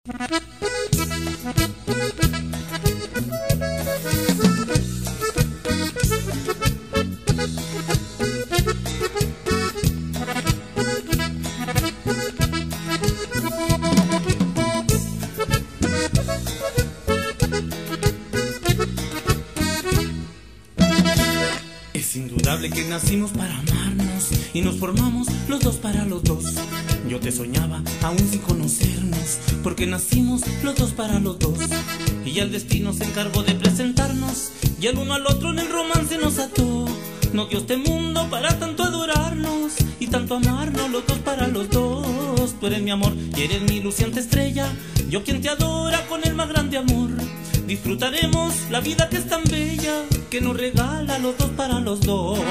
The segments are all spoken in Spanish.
Es indudable que nacimos para amarnos y nos formamos los dos para los dos. Yo te soñaba aún sin conocernos, porque nacimos los dos para los dos. Y ya el destino se encargó de presentarnos, y el uno al otro en el romance nos ató. No dio este mundo para tanto adorarnos y tanto amarnos los dos para los dos. Tú eres mi amor y eres mi luciente estrella, yo quien te adora con el más grande amor. Disfrutaremos la vida que es tan bella, que nos regala los dos para los dos.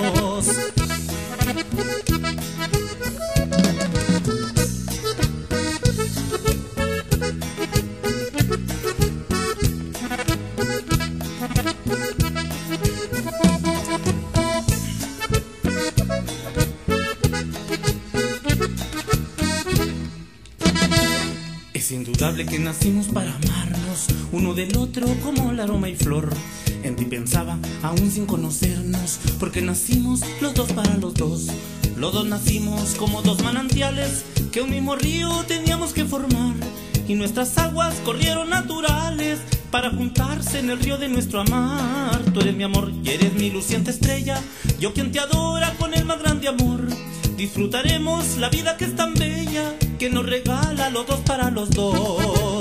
Es indudable que nacimos para amarnos uno del otro como el aroma y flor. En ti pensaba aún sin conocernos, porque nacimos los dos para los dos. Los dos nacimos como dos manantiales que un mismo río teníamos que formar, y nuestras aguas corrieron naturales para juntarse en el río de nuestro amar. Tú eres mi amor y eres mi luciente estrella, yo quien te adora con el más grande amor. Disfrutaremos la vida que es tan bella, que nos regala los dos para los dos.